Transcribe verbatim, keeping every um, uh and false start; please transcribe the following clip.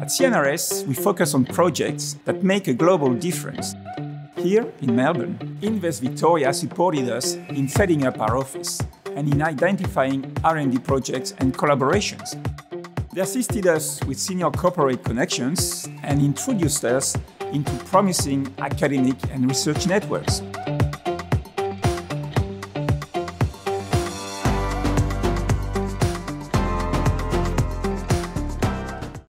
At C N R S, we focus on projects that make a global difference. Here in Melbourne, Invest Victoria supported us in setting up our office and in identifying R and D projects and collaborations. They assisted us with senior corporate connections and introduced us into promising academic and research networks.